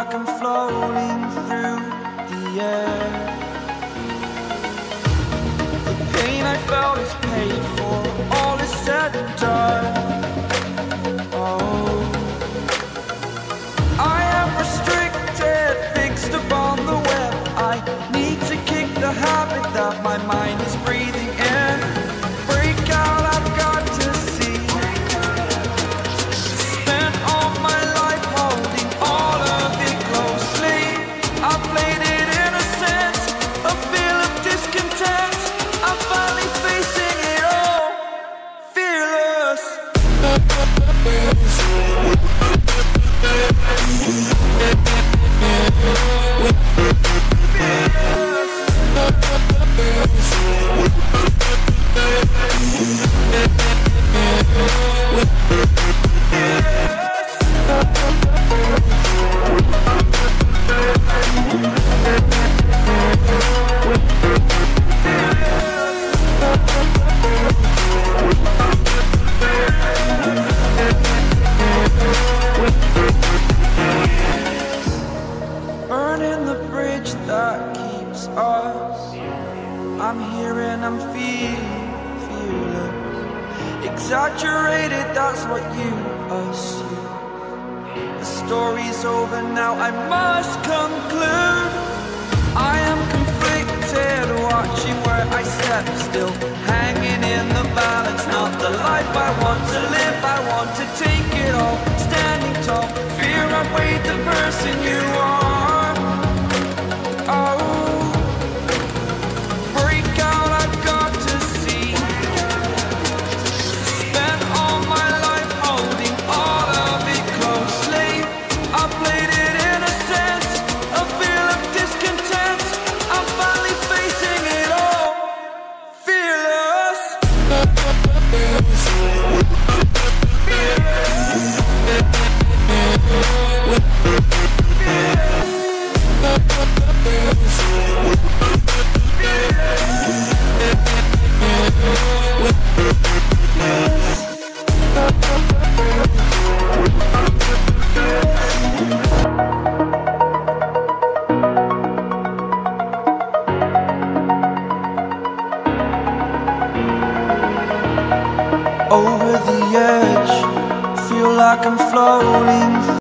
like I'm floating through the air. The pain I felt is paid for, all is said and done. Oh, I am restricted, fixed upon the web. I need to kick the habit that my mind is breathing in. Break out, I've got to see. Spent all my life holding all of it closely. I played it innocent, a feel of discontent. I'm finally facing it all, fearless. Burning the bridge that keeps us. I'm here and I'm feeling fearless. Exaggerated, that's what you assume. The story's over now, I must conclude. I am conflicted, watching where I step still, hanging in the balance. Not the life I want to live, I want to take it all. Standing tall, fear I've weighed the person you are. Oh, break out, I've got to see. Spent all my life holding all of it closely. I played it innocent, a feel of discontent. I'm finally facing it all, fearless. Over the edge, feel like I'm floating